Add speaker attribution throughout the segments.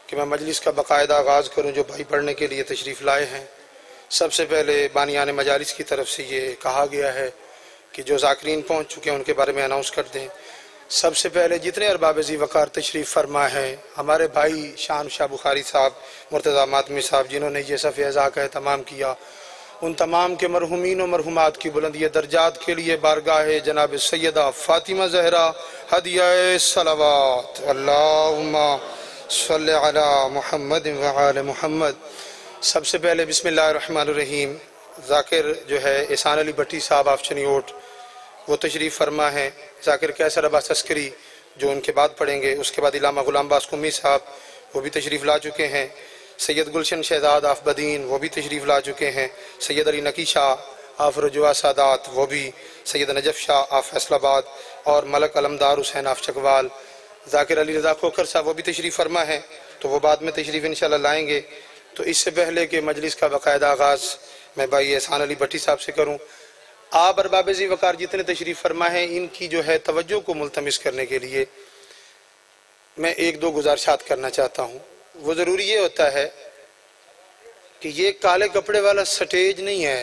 Speaker 1: کہ میں مجلس کا باقاعدہ آغاز کروں جو بھائی پڑھنے کے لیے تشریف لائے ہیں۔ سب سے پہلے بانیان مجالس کی طرف سے یہ کہا گیا ہے کہ جو ذاکرین پہنچ چکے ہیں ان کے بارے میں اناؤنس کر دیں۔ سب سے پہلے جتنے ارباب ذی وقار تشریف فرما ہیں، ہمارے بھائی شان شاہ بخاری صاحب، مرتضیٰ ماتمی صاحب، جنہوں نے یہ صف اعزاء کا اہتمام کیا، ان تمام کے مرحومین و مرحومات کی بلندی درجات کے لیے بارگاہ جناب سیدہ فاطمہ زہرا ہدیہ صلوات، اللہم صلی علی محمد وعلی محمد۔ سب سے پہلے بسم اللہ الرحمن الرحیم، ذاکر جو ہے احسان علی بھٹی صاحب آف چنیوٹ، وہ تشریف فرما ہیں۔ ذاکر کیسر عباس عسکری جو ان کے بعد پڑھیں گے، اس کے بعد علامہ غلام باز قمی صاحب وہ بھی تشریف لا چکے ہیں۔ سید گلشن شہزاد آف بدین وہ بھی تشریف لا چکے ہیں۔ سید علی نقی شاہ آف رجوع سادات وہ بھی، سید نجف شاہ آف فیصل آباد، اور ملک علمدار حسین آف چکوال۔ ذاکر علی رضا کھوکھر صاحب وہ بھی تشریف فرما ہیں، تو وہ بعد میں تشریف انشاءاللہ لائیں گے۔ تو اس سے پہلے کہ مجلس کا باقاعدہ آغاز میں بھائی احسان علی بھٹی صاحب سے کروں، آپ ارباب ذی وقار جتنے تشریف فرما ہیں ان کی جو ہے توجہ کو ملتمس کرنے کے لیے میں ایک دو گزارشات کرنا چاہتا ہوں۔ وہ ضروری یہ ہوتا ہے کہ یہ کالے کپڑے والا سٹیج نہیں ہے،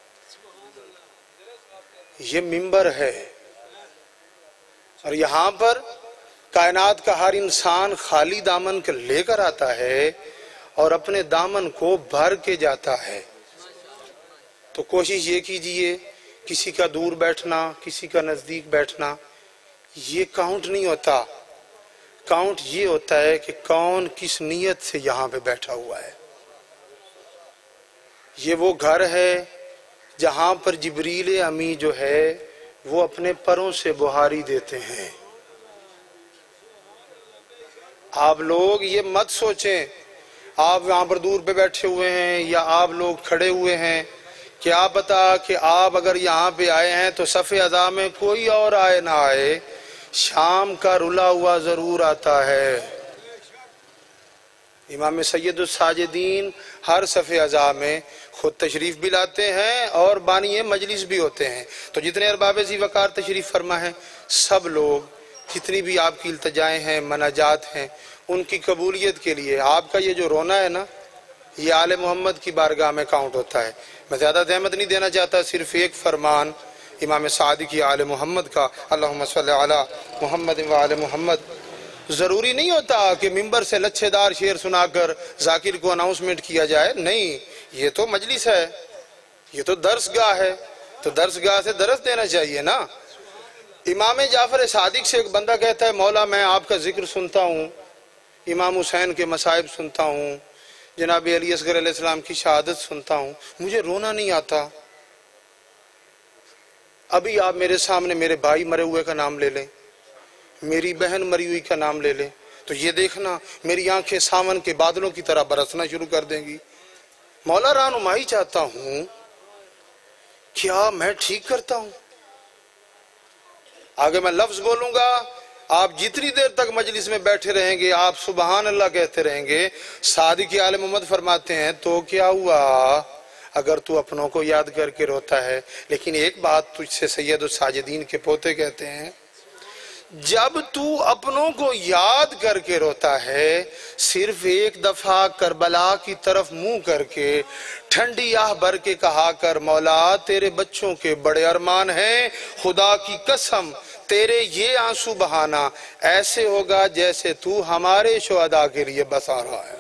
Speaker 1: یہ ممبر ہے، اور یہاں پر کائنات کا ہر انسان خالی دامن کے لے کر آتا ہے اور اپنے دامن کو بھر کے جاتا ہے۔ تو کوشش یہ کیجئے، کسی کا دور بیٹھنا، کسی کا نزدیک بیٹھنا یہ کاؤنٹ نہیں ہوتا، کاؤنٹ یہ ہوتا ہے کہ کون کس نیت سے یہاں پہ بیٹھا ہوا ہے۔ یہ وہ گھر ہے جہاں پر جبریل امی جو ہے وہ اپنے پروں سے بہاری دیتے ہیں۔ آپ لوگ یہ مت سوچیں آپ یہاں پر دور پہ بیٹھے ہوئے ہیں یا آپ لوگ کھڑے ہوئے ہیں، کیا پتا کہ آپ اگر یہاں پہ آئے ہیں تو صف اعزاء میں کوئی اور آئے نہ آئے، شام کا رلا ہوا ضرور آتا ہے۔ امام سید الساجدین ہر صف اعزاء میں خود تشریف بھی لاتے ہیں اور بانی مجلس بھی ہوتے ہیں۔ تو جتنے ارباب ذی وقار تشریف فرما ہیں، سب لوگ جتنی بھی آپ کی التجائیں ہیں، مناجات ہیں، ان کی قبولیت کے لیے آپ کا یہ جو رونا ہے نا، یہ آل محمد کی بارگاہ میں کاؤنٹ ہوتا ہے۔ میں زیادہ زحمت نہیں دینا چاہتا، صرف ایک فرمان امام سعدی کی آل محمد کا، اللہم صلی علی محمد وعلی محمد۔ ضروری نہیں ہوتا کہ ممبر سے لچھے دار شعر سنا کر ذاکر کو اناؤنسمنٹ کیا جائے، نہیں، یہ تو مجلس ہے، یہ تو درس گاہ ہے، تو درس گاہ سے درس دینا چاہیے نا۔ امام جعفر صادق سے ایک بندہ کہتا ہے، مولا میں آپ کا ذکر سنتا ہوں، امام حسین کے مصائب سنتا ہوں، جناب علی اصغر علیہ السلام کی شہادت سنتا ہوں، مجھے رونا نہیں آتا۔ ابھی آپ میرے سامنے میرے بھائی مرے ہوئے کا نام لے لیں، میری بہن مری ہوئی کا نام لے لیں، تو یہ دیکھنا میری آنکھیں ساون کے بادلوں کی طرح برسنا شروع کر دیں گی۔ مولا رہنمائی چاہتا ہوں، کیا میں ٹھیک کرتا ہوں؟ آگے میں لفظ بولوں گا، آپ جتنی دیر تک مجلس میں بیٹھے رہیں گے آپ سبحان اللہ کہتے رہیں گے۔ صادق آل محمد فرماتے ہیں تو کیا ہوا اگر تو اپنوں کو یاد کر کے روتا ہے، لیکن ایک بات تجھ سے سید الساجدین کے پوتے کہتے ہیں، جب تو اپنوں کو یاد کر کے روتا ہے، صرف ایک دفعہ کربلا کی طرف منہ کر کے ٹھنڈی آہ بھر کے کہا کر، مولا تیرے بچوں کے بڑے ارمان ہیں، خدا کی قسم تیرے یہ آنسو بہانا ایسے ہوگا جیسے تو ہمارے شہداء کے لیے بسا رہا ہے۔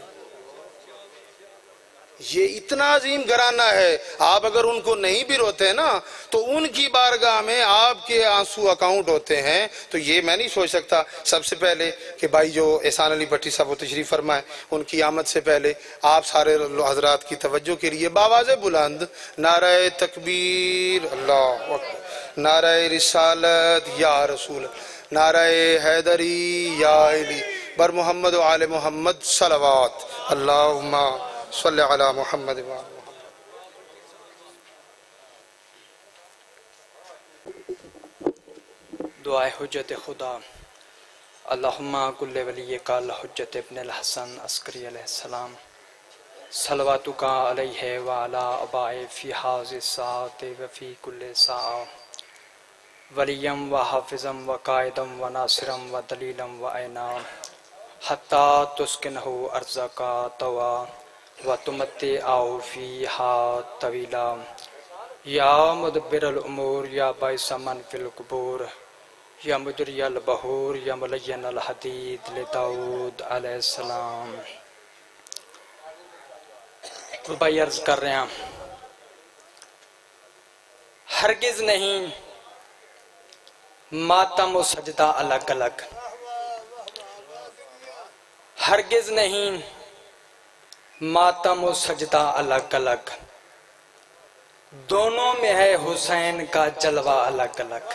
Speaker 1: یہ اتنا عظیم گھرانہ ہے، آپ اگر ان کو نہیں بھی روتے نا تو ان کی بارگاہ میں آپ کے آنسو اکاؤنٹ ہوتے ہیں۔ تو یہ میں نہیں سوچ سکتا۔ سب سے پہلے کہ بھائی جو احسان علی بھٹی صاحب وہ تشریف فرمائے، ان کی آمد سے پہلے آپ سارے حضرات کی توجہ کے لیے باواز بلند نعرہ تکبیر، اللہ اکبر، نعرہ رسالت یا رسول، نعرہ حیدری یا علی، بر محمد و آل محمد صلوات، اللہم صلی علی محمد و آل محمد۔
Speaker 2: دعائے حجت خدا۔ اللہم کل ولی کال حجت ابن الحسن عسکری علیہ السلام، صلواتک علیہ وعلا ابائے فی حاض الساعت وفی کل ساعہ، ولیم و حافظم و قائدم و ناصرم و دلیلم و عینام، حتی تسکنہ ارضک طوعا وتمتعہ فیہا طویلا یا مدبر الامور یا باعث من فی القبور یا مجری البحور یا ملین الحدید لداؤد علیہ السلام۔ بھائی عرض کر رہے ہیں ہرگز نہیں ماتم و سجدہ الگ الگ، ہرگز نہیں ماتم و سجدہ الگ الگ، دونوں میں ہے حسین کا جلوہ الگ الگ۔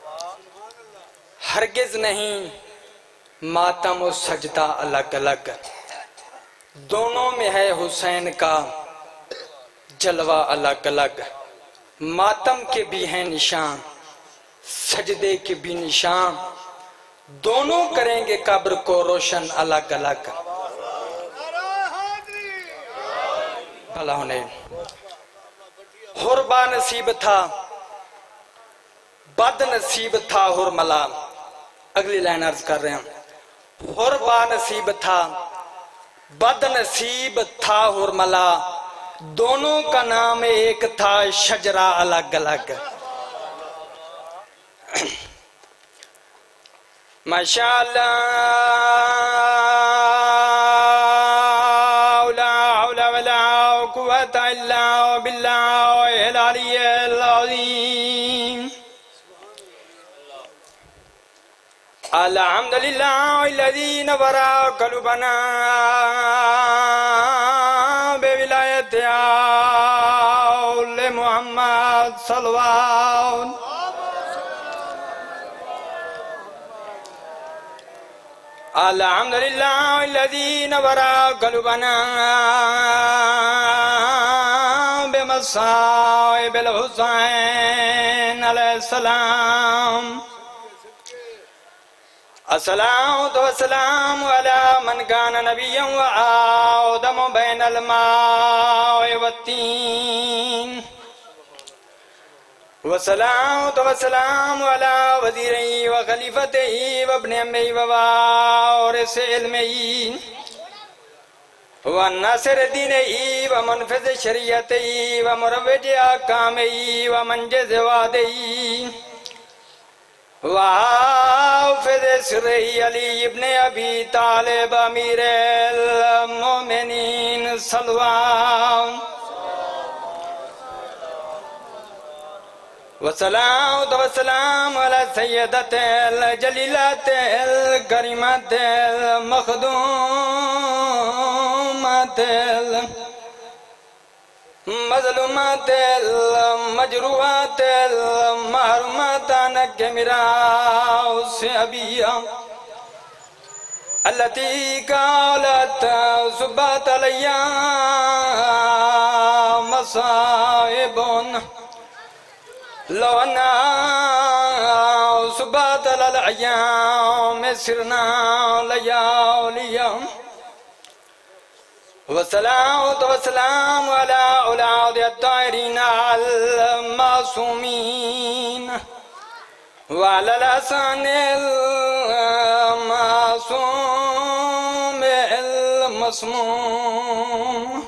Speaker 2: ہرگز نہیں ماتم و سجدہ الگ الگ، دونوں میں ہے حسین کا جلوہ الگ الگ۔ ماتم کے بھی ہیں نشان، سجدے کے بھی نشان، دونوں کریں گے قبر کو روشن الگ الگ۔ بھلا ہونے حربا نصیب تھا بد نصیب تھا حرملا۔ اگلی لائن عرض کر رہے ہیں حربا نصیب تھا بد نصیب تھا حرملا، دونوں کا نام ایک تھا شجرہ الگ الگ۔ ماشاءاللہ لا حول ولا قوة الا باللہ العلی العظیم۔ الحمدللہ الذی نور قلوبنا بولایت آل محمد صلوات۔ الحمدللہ الذی نور قلوبنا بمصائب الحسین علیہ السلام۔ الصلاة والسلام على من كان نبيا وآدم بين الماء والطين، والصلاة والسلام على وزيره وخليفته وابن عمه ووارث علمه والناصر دينه ومنفذ شريعته ومروج أحكامه ومنجز وعده وحافظ سرہ علی ابن ابی طالب امیر المومنین صلوات۔ والصلاة والسلام على سیدت الجلیلات الکریمات المخدومات مظلومات المجروحات المحرومات عنك مراس أبيها التي قالت سبات الأيام مصائب لو أنا سبات الأيام سرنا لياليا۔ والصلاة والسلام على أولاد الطاهرين المعصومين وعلى الحسن المعصوم المصموم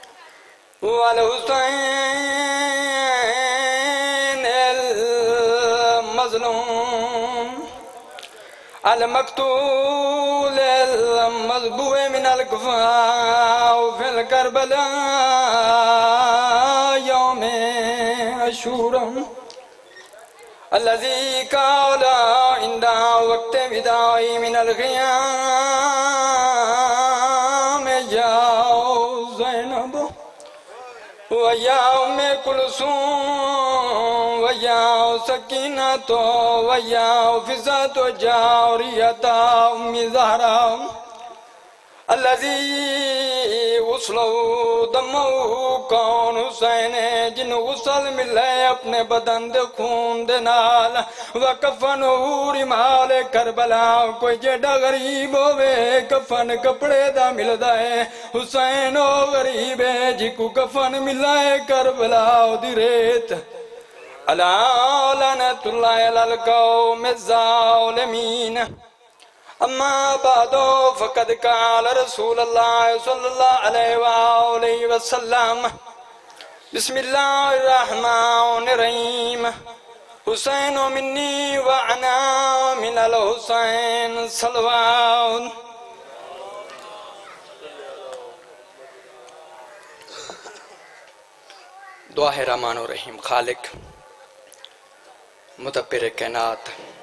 Speaker 2: والحسين المظلوم المقتول المذبوح من الكفار في الكربلاء يوم عاشوراء الذي قال عند وقت وداعه من الخيام يا زينب ويا أم كلثوم ويا سكينة ويا حفصة جارية أم زهرة الذي غسلو دمو کون حسین جن غسل ملے اپنے بدن دے خون دے نال وکفن رمال کربلا کوئی جڑا غریب ہوئے کفن کپڑے دا ملدا ہے حسین او غریب ہے جی کو کفن ملا ہے کربلا دی ریت الا لعنت اللہ علی القوم الظالمین۔ اما بعد فقد قال رسول اللہ صلی اللہ علیہ وآلہ وسلم بسم اللہ الرحمن الرحیم حسین منی وانا من الحسین صلوات. دعا ہے رحمان الرحیم. خالق مدبر کائنات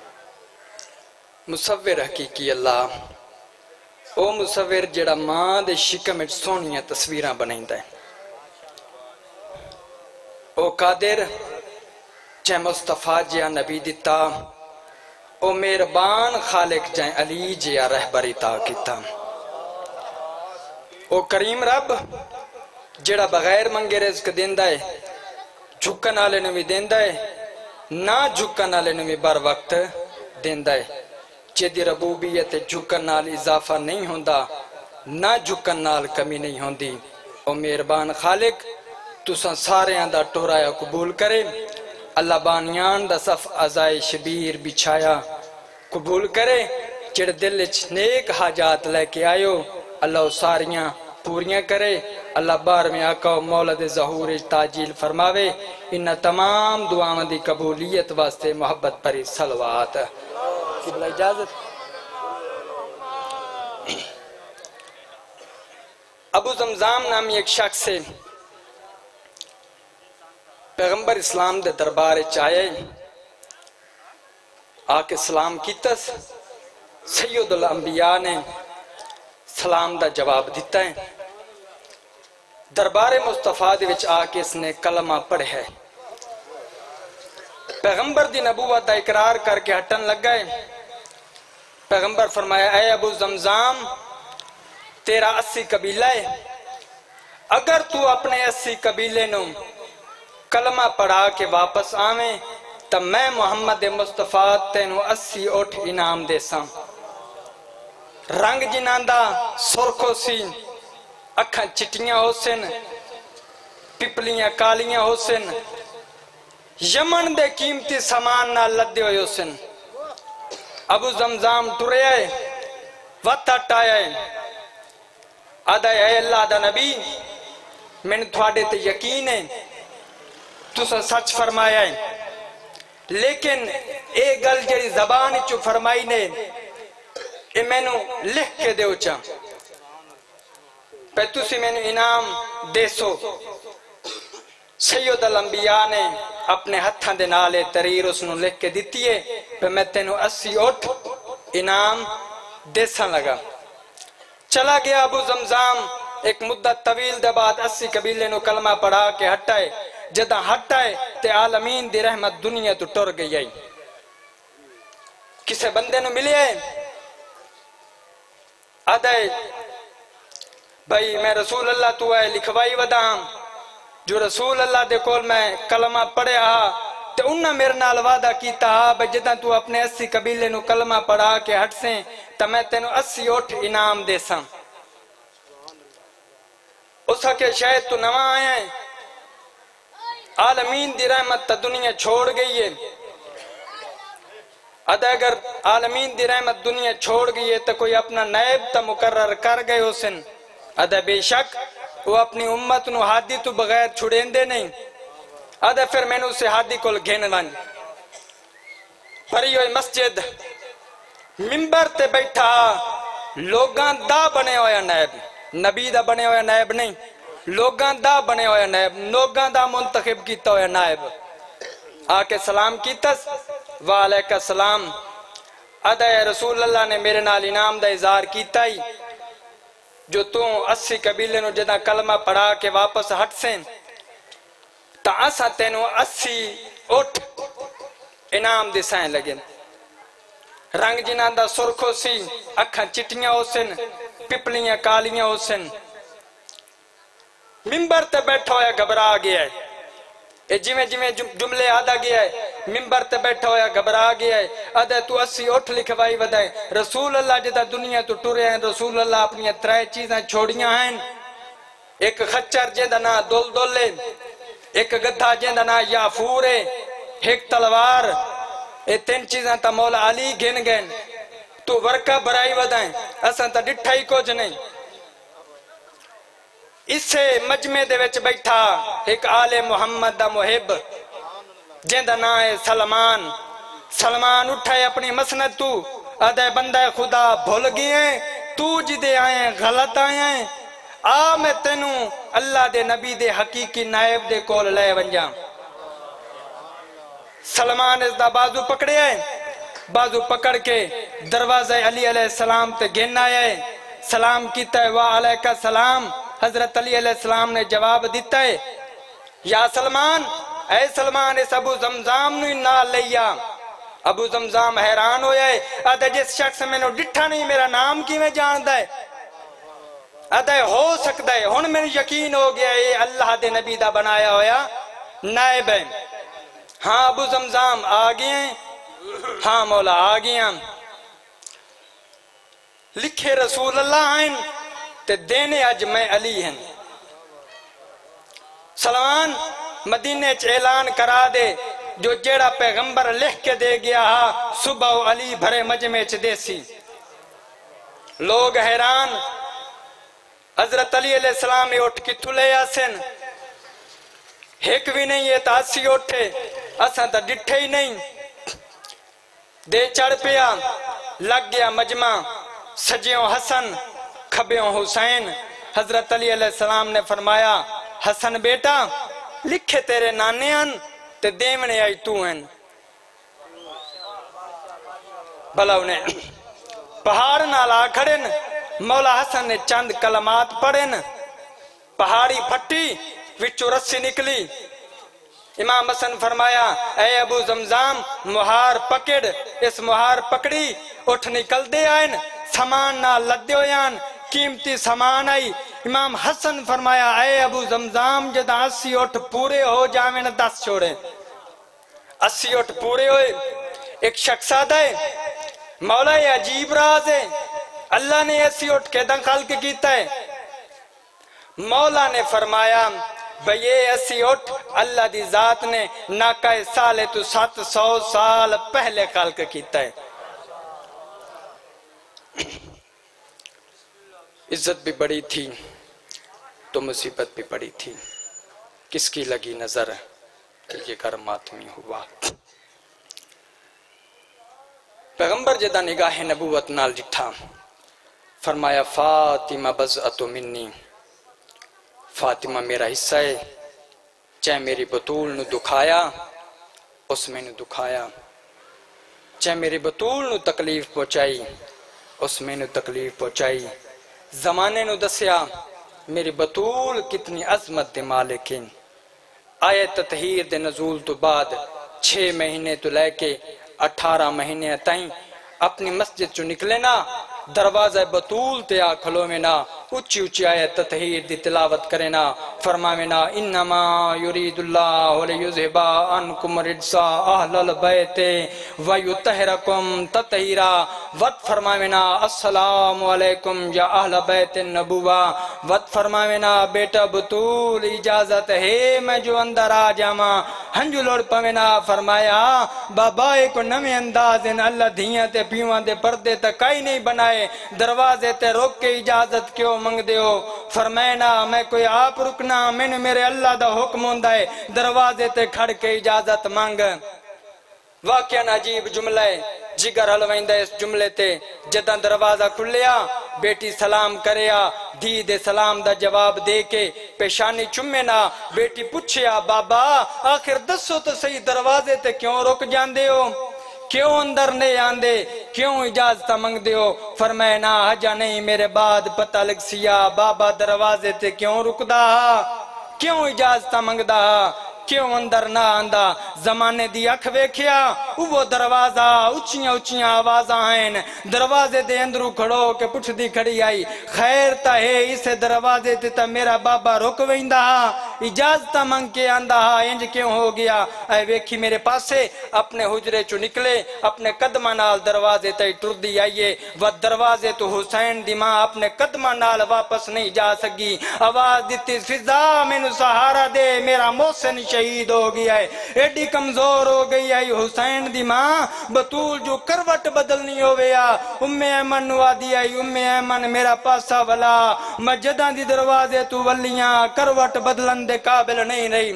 Speaker 2: مصور حقیقی اللہ، او مصور جڑا ماں دے شکم وچ سونیاں تصویراں بنائندا ہے، او قادر جے مصطفیٰ جیا نبی دتا، او مہربان خالق جے علی جیا رہبری تا کیتا، او کریم رب جڑا بغیر منگے رزق دیندا ہے، جھکن والے نوں وی دیندا ہے، نہ جھکن والے نوں وی بر وقت دیندا ہے، جدی ربوبیت جھکن نال اضافہ نہیں ہوندا، نہ جھکن نال کمی نہیں ہوندی. او مہربان خالق تساں ساریاں دا ٹورایا قبول کرے. اللہ بانیان دا صف عزائے شبیر بچھایا قبول کرے. جڑ دل وچ نیک حاجات لے کے آئیو اللہ ساریاں پوریاں کرے. اللہ بار میں آقا و مولد ظہور تاجیل فرماوے. ان تمام دعاواں دی قبولیت واسطے محبت پری صلوات. قبلہ اجازت. ابو زمزام نامی ایک شخص سے پیغمبر اسلام دے دربار چاہے آکے سلام کیتس. سید الانبیاء نے سلام دا جواب دیتا ہے. دربار مصطفیٰ دے وچ آکے اس نے کلمہ پڑھے ہے. پیغمبر دی نبوت دا اقرار کر کے ہٹن لگ گئے. پیغمبر فرمایا اے ابو زمزام تیرا 80 قبیلہ ہے، اگر تو اپنے 80 قبیلے نوں کلمہ پڑھا کے واپس آویں تو میں محمد مصطفیٰ تینوں 80 اٹھ انعام دے ساں. رنگ جنہاں دا سرخو سی، اکھاں چٹیاں ہو سن، پپلیاں کالیاں ہو سن، یمن دے قیمتی سامان نہ لدے ہوئے ہو سن. ابو زمزام ٹرے آئے وقت ہٹایا ہے. آدھا اے اللہ دا نبی میں نے تھوڑے تے یقین ہے تُسا سچ فرمایا ہے، لیکن اے گل جڑی زبان چو فرمائی نے اے میں نو لکھ کے دے اچھا پہ تُسی میں نو انعام دے سو. سید الانبیاء نے اپنے ہتھاں دے نالے تریر اس نو لکھ کے دیتی ہے پہ میں تینو 80 اٹھ انعام دے ساں لگا. چلا گیا ابو زمزام. ایک مدت طویل دے بعد 80 قبیلے نو کلمہ پڑھا کے ہٹائے. جدہ ہٹائے تے عالمین دی رحمت دنیا تو ٹر گئی آئی. کسے بندے نو ملے آئے آدھائے بھائی میں رسول اللہ تو آئے لکھوائی ودام جو رسول اللہ دے کول میں کلمہ پڑھے آہا تے انہاں میرے نال وعدہ کیتا ہا بھائی جدہ تو اپنے 80 قبیلے نو کلمہ پڑھا کے ہٹ سیں تا میں تینو 80 اٹھ انعام دے ساں. اس کے شاید تو نواں آئے ہیں. عالمین دی رحمت تا دنیا چھوڑ گئی ہے. اگر عالمین دی رحمت دنیا چھوڑ گئی ہے تو کوئی اپنا نائب تا مقرر کر گئے ہو سن. بے شک وہ اپنی امت نو ہادی تو بغیر چھڑین دے نہیں. پھر میں نے اسے ہادی کول گھن ون پری ہوئی مسجد ممبر تے بیٹھا لوگاں دا بنے ہویا نائب، نبی دا بنے ہویا نائب نہیں، لوگاں دا بنے ہویا نائب، لوگاں دا منتخب کیتا ہویا نائب. آکے سلام کیتس وعلیکہ السلام. رسول اللہ نے میرے نال انعام دا اظہار کیتا ہی جو تو 80 قبیلے نو جدہ کلمہ پڑھا کے واپس ہٹ سیں تا اسا تینو 80 اٹھ انعام دے سائیں لگیں. رنگ جنہاں دا سرخو سی، اکھاں چٹیاں ہو سن، پپلیاں کالیاں ہو سن. ممبر تے بیٹھا ہویا گھبرا گیا ہے. جویں جویں جملے آدھا گیا ہے ممبر تے بیٹھا ہویا گھبرا گیا ہے. آدھا تو 80 اٹھ لکھوائی ودائے. رسول اللہ جدہ دنیا تو ٹورے ہیں رسول اللہ اپنی 3 چیزیں چھوڑیاں ہیں. ایک خچر جیندہ نا دول دولے، ایک گدھا جیندہ نا یافور ہے، ایک تلوار. یہ 3 چیزیں تا مولا علی گھن گئن. تو ورکا برائی ودائیں اساں تا ڈٹھا ہی کچھ نہیں اسے مجمع دے وچ بیٹھا ایک آل محمد دا محب جن دا نام ہے سلمان سلمان اٹھائے اپنی مسند تو ادھے بندہ خدا بھول گئے تو جدے آئیں غلط آئیں آ میں تینوں اللہ دے نبی دے حقیقی نائب دے کول لے ونجا سلمان اس دا بازو پکڑے آئے بازو پکڑ کے دروازہ علی علیہ السلام تے گھن آئے سلام کیتا ہے وعلیکہ السلام حضرت علی علیہ السلام نے جواب دیتا ہے یا سلمان اے سلمان اس ابو زمزام نو نہ لیا ابو زمزام حیران ہویا ہے ادھے جس شخص میں نے ڈٹھا نہیں میرا نام کی میں جاندہ ہے ادھے ہو سکتا ہے ہن میں یقین ہو گیا ہے اللہ دے نبی دا بنایا ہویا نائب ہے ہاں ابو زمزام آگئے ہیں ہاں مولا آگئے ہیں لکھے رسول اللہ آئین تے دینے اج میں علی ہیں سلمان مدینہ چ اعلان کرا دے جو جیڑا پیغمبر لکھ کے دے گیا ہا صبح علی بھرے مجمع چ دیسی لوگ حیران حضرت علی علیہ السلام اٹھ کی تھلے آسن ایک بھی نہیں یہ تاسی اٹھے اساں تا ڈٹھے ہی نہیں دے چڑھ پیا لگ گیا مجمع سجیوں حسن کھبیوں حسین حضرت علی علیہ السلام نے فرمایا حسن بیٹا لکھے تیرے نانے ان تے دیمنے آئی تو ہیں بھلا انہیں پہاڑ نالا کھڑن مولا حسن نے چند کلمات پڑھن پہاڑی پھٹی وچو رسی نکلی امام حسن فرمایا اے ابو زمزام مہار پکڑ اس مہار پکڑی اٹھ نکل دے آئین سامان نہ لدے ہویان قیمتی سامان آئی امام حسن فرمایا اے ابو زمزام جدا 80 اٹھ پورے ہو جاویں 10 چھوڑے 80 اٹھ پورے ہوئے ایک شخص آدھا ہے مولا یہ عجیب راز ہے اللہ نے 80 اٹھ کے دن خلق کیتا ہے مولا نے فرمایا بھئی 80 اٹھ اللہ دی ذات نے ناکہ سالے تو 700 سال پہلے خلق کیتا ہے عزت بھی بڑی تھی تو مصیبت بھی بڑی تھی کس کی لگی نظر کہ یہ گھر ماتمی ہوا پیغمبر جدہ نگاہ نبوت نال جٹھا فرمایا فاطمہ بضعت منی فاطمہ میرا حصہ ہے چاہے میری بطول نو دکھایا اس میں نو دکھایا چاہے میری بطول نو تکلیف پہنچائی اس میں نو تکلیف پہنچائی زمانے نو دسیا میری بطول کتنی عظمت دے مالکین آیت تطہیر دے نزول تو بعد 6 مہینے تو لے کے 18 مہینے تائیں اپنی مسجد چو نکلے نا دروازہ بطول تے آکھلو میں نا اچھی اچھی آیت تطہیر دی تلاوت کرے نا فرمائے نا انما یرید اللہ لیذھبا عنکم رجس اہل البیت ویطہرکم تطہیرا وقت فرمائے نا السلام علیکم یا اہل بیت النبوہ وقت فرمائے نا بیٹا بطول اجازت ہے میں جو اندر آ جاما ہنجو لوڑ پوے نا فرمایا بابا ایک نمی انداز ان اللہ دھیاں تے پیوان دے پردے تک کئی نہیں بنائے دروازے تے روک کے اجازت کیوں منگ دے ہو فرمائے نا میں کوئی آپ رکنا میں نے میرے اللہ دا حکم ہوندہ ہے دروازے تے کھڑ کے اجازت مانگ واقعہ عجیب جملہ ہے جگر حلوائندہ اس جملے تے جدہ دروازہ کھلیا بیٹی سلام کریا دھی دے سلام دا جواب دے کے پیشانی چمے نا بیٹی پوچھیا بابا آخر دسو تو صحیح دروازے تے کیوں رک جاندے ہو کیوں اندر نہیں آندے کیوں اجازت منگ دے ہو فرمائے نا حجا نہیں میرے بعد پتہ لگ سیا بابا دروازے تے کیوں رک دا کیوں اجازت منگ دا کیوں اندر نہ آندہ زمانے دی اکھ ویکھیا وہ دروازہ اچھیاں اچھیاں آوازاں ہیں دروازے دے اندرو کھڑو کہ پچھ دی کھڑی آئی خیر تا ہے اسے دروازے تے تا میرا بابا رک ویندہ اجازت منگ کے آندہ انج کیوں ہو گیا اے ویکھی میرے پاسے اپنے حجرے چو نکلے اپنے قدمہ نال دروازے تے ٹر دی آئیے و دروازے تو حسین دی ماں اپنے قدمہ نال واپس نہیں جا سکی آواز دیتی فضا مینو سہارا دے میرا محسن شہید ہو گیا ہے ایڈی کمزور ہو گئی ہے حسین دی ماں بطول جو کروٹ بدلنی ہویا ایمن نوا دی آئی ایمن میرا پاسا ولا مجدان دی دروازے تو ولیاں کروٹ بدلن دے قابل نہیں رہی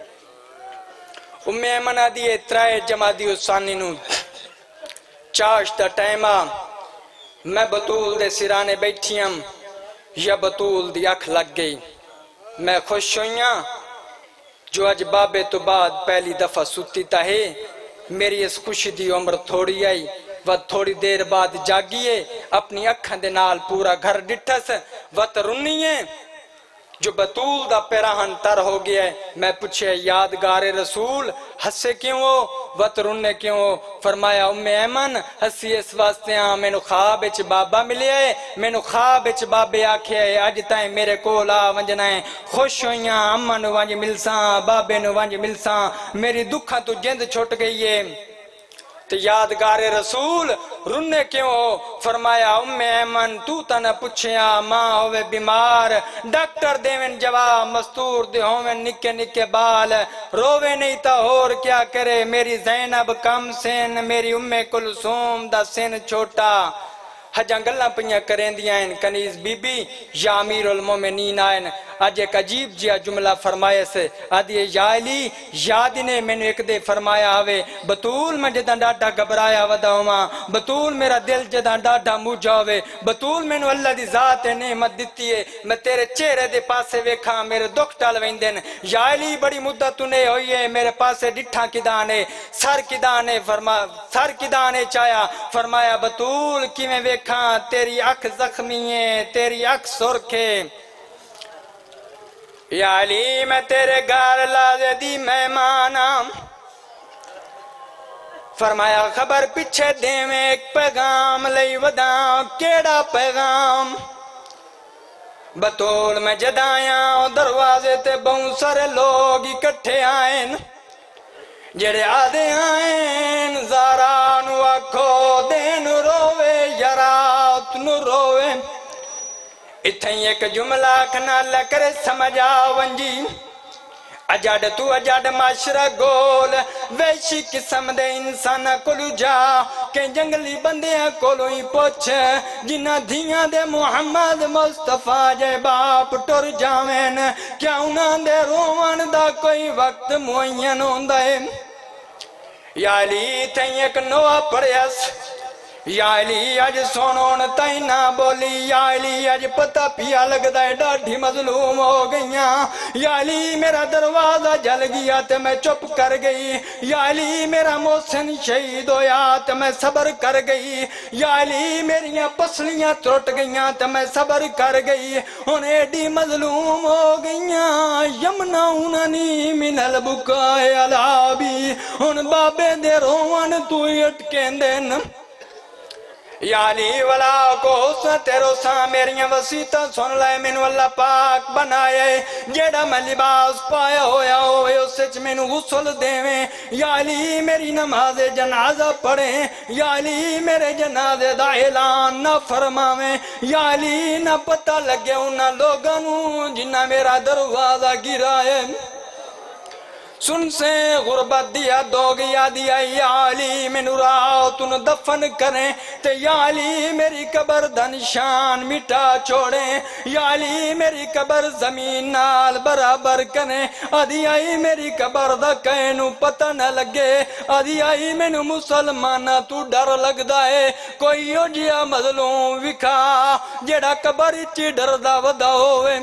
Speaker 2: ایمن آدھی ترائے جمادی حسانی نو چاش دا ٹائمہ میں بطول دے سرانے بیٹھیم یا بطول دی اکھ لگ گئی میں خوش ہویاں جو اج بابے تو بعد پہلی دفعہ سوتی تا ہے میری اس خوشی دی عمر تھوڑی آئی و تھوڑی دیر بعد جاگیے اپنی اکھاں دے نال پورا گھر ڈٹھس و ترنیے جو بطول دا پیراہن تر ہو گیا ہے میں پوچھے یادگار رسول ہسے کیوں ہو وط رننے کیوں ہو فرمایا ایمن ہسی اس واسطے ہاں میں نو خواب اچ بابا ملے ہے میں نو خواب اچ بابے آکھے ہے اج تائیں میرے کولا ونجنا ہے خوش ہویاں اماں نو ونج ملساں بابے نو ونج ملساں میری دکھاں تو جند چھوٹ گئی ہے تو یادگار رسول رننے کیوں ہو فرمایا ایمن تو تا نہ پچھیا ماں ہوئے بیمار ڈاکٹر دیوین جواب مستور دے ہوئے نکے نکے بال رووے نہیں تا اور کیا کرے میری زینب کم سین میری کلثوم دا سین چھوٹا حجاں گلاں پنیاں کریں دیا ہیں کنیز بی بی یا امیر المومنین آئین آج ایک عجیب جیا جملہ فرمائے سے آدھی یا علی یاد نے میں نے ایک دے فرمایا ہوئے بطول میں جدہ ڈاڈا گبرایا ودا ہوا بطول میرا دل جدہ ڈاڈا موجا ہوئے بطول میں نے اللہ دی ذات نعمت دیتی ہے میں تیرے چہرے دے پاسے ویکھا میرے دکھ ٹال ویندن یا علی بڑی مدت نے ہوئی ہے میرے پاسے ڈٹھا کی دانے سر کی دانے چایا فرمایا بطول کی میں ویکھا تیری اکھ زخمی ہے تیری اکھ سرکھے یا علی میں تیرے گھر لازے دی مہمانا فرمایا خبر پچھے دے میں ایک پیغام لئی وداں کیڑا پیغام بطول میں جدایاں دروازے تے بہت سارے لوگ اکٹھے آئین جڑے آدھے آئین زارانو آکھو دین روے یرات نو روے اتھیں ایک جملہ کھنا لکر سمجھا ونجی اجاڑ تو اجاڑ معاشرہ گول ویشی قسم دے انسان کلو جا کہ جنگلی بندیاں کلو ہی پوچھ جنہ دھیاں دے محمد مصطفیٰ جے باپ ٹر جاوین کیا انہاں دے روان دا کوئی وقت معین ہوندہ ہے یا علی تھیں ایک نوہ پڑیس یا علی آج سونون تائیں نہ بولی یا علی آج پتہ پیا لگ دائے ڈاڑھی مظلوم ہو گئیاں یا علی میرا دروازہ جل گیا تے میں چپ کر گئی یا علی میرا محسن شہید ہویا تے میں صبر کر گئی یا علی میریاں پسلیاں ترٹ گئیاں تے میں صبر کر گئی انہیں ایڈی مظلوم ہو گئیاں یمنعوننی من البکائے علابی ان بابے دے روان تو اٹکیں دین یا علی والا کو حسن تیرو ساں میریاں وسیطہ سن لائے منو اللہ پاک بنائے جیڑا میں لباس پایا ہویا ہوئے اس سچ منو غسل دیویں یا علی میری نماز جنازہ پڑھیں یا علی میرے جنازے دا اعلان نہ فرماویں یا علی نہ پتہ لگے انہاں لوگوں جنہ میرا دروازہ گرائے سن سے غربت دیا دو گیا دیا یا علی میں نراؤ تن دفن کریں تے یا علی میری قبر دا نشان مٹا چھوڑیں یا علی میری قبر زمین نال برابر کریں آدھی آئی میری قبر دا کہنو پتہ نہ لگے آدھی آئی میں نو مسلمانہ تو ڈر لگ دائے کوئی یو جیا مظلوم وکھا جیڑا قبر اچھی ڈر دا ودا ہوئے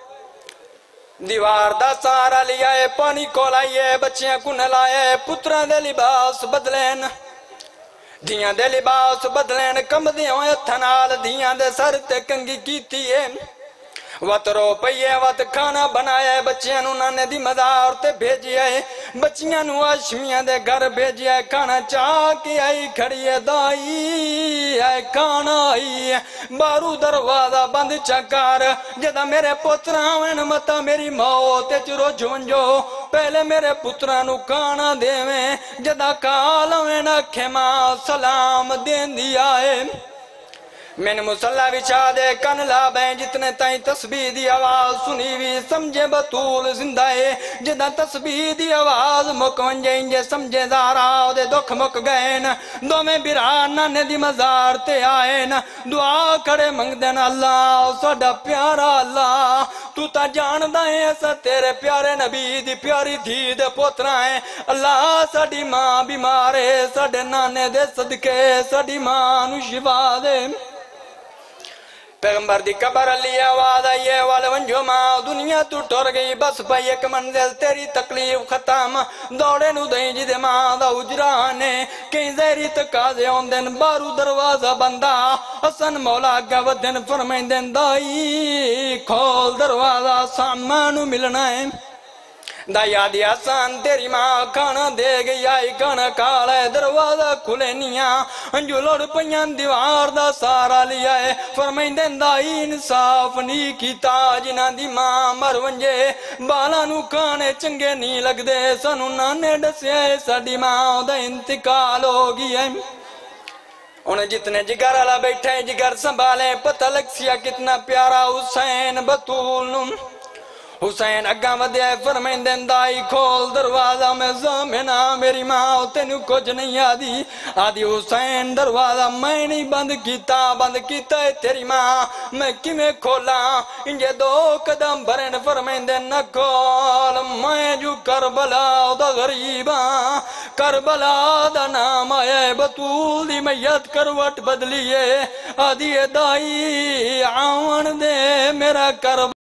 Speaker 2: دیوار دا سارا لیا ہے پانی کو لائیے بچیاں کو نلائے پتران دے لباس بدلین دیاں دے لباس بدلین کم دیوں اتھنال دیاں دے سر تے کنگی کیتی ہے وت رو پئیے وت کھانا بنایا ہے بچیاں نو نانے دی مزار تے بھیجیا ہے بچیاں نو ہاشمیاں دے گھر بھیجیا ہے کھانا چاہ کے آئی کھڑی ہے دائی ہے کھانا آئی ہے بارو دروازہ بند چکار جدا میرے پتران وین متا میری موت چرو جھونجو پہلے میرے پتران نو کھانا دے میں جدا کال وین اکھے ماں سلام دین دیا ہے میں نے مسلح بچھا دے کن لابیں جتنے تائیں تسبیح دی آواز سنی بھی سمجھے بطول زندہ ہے جدہ تسبیح دی آواز مکون جائیں سمجھے زاراؤ دے دکھ مک گئے دو میں برانا نے دی مزار تے آئے دعا کرے منگ دینا اللہ ساڑا پیارا اللہ تو تا جان دائیں ایسا تیرے پیارے نبی دی پیاری دھی دے پوترائیں اللہ ساڑی ماں بیمارے ساڑے نانے دے صدقے ساڑی ماں نو شفا دے پیغمبر دی قبر علی آواز آئیے والونجو ماں دنیا تو ٹور گئی بس پائی ایک منزل تیری تکلیف ختم دوڑے نو دیں جی دے ماں دا اجرانے کہیں زہری تقاضے ہون دن بارو دروازہ بندہ حسن مولا گا ودن فرمائن دن دائی کھول دروازہ سامانو ملنا ہے دا یادی آسان تیری ماں کھانا دے گئی آئی کھانا کھالا ہے دروازہ کھلے نیاں جو لوڑ پنیان دیوار دا سارا لیا ہے فرمائن دن دائی انصاف نی کیتا جنہ دی ماں مر ونجے بالا نو کھانے چنگے نہیں لگ دے سنو نانے ڈسے ساڑی ماں دا انتقال ہو گیا ہے انہیں جتنے جگر علا بیٹھے جگر سنبھالیں پتہ لگ سیا کتنا پیارا حسین بطول نم حسین اگاں ودیا فرمائن دن دائی کھول دروازہ میں زامنہ میری ماں تینو کچھ نہیں آدھی حسین دروازہ میں نہیں بند کیتا ہے تیری ماں میں کی میں کھولا انجھے دو قدم بھرن فرمائن دن نہ کھول میں جو کربلا دا غریباں کربلا دا نام آئے بطول دی میت کروٹ بدلیے آدھی دائی آون دے میرا کربلا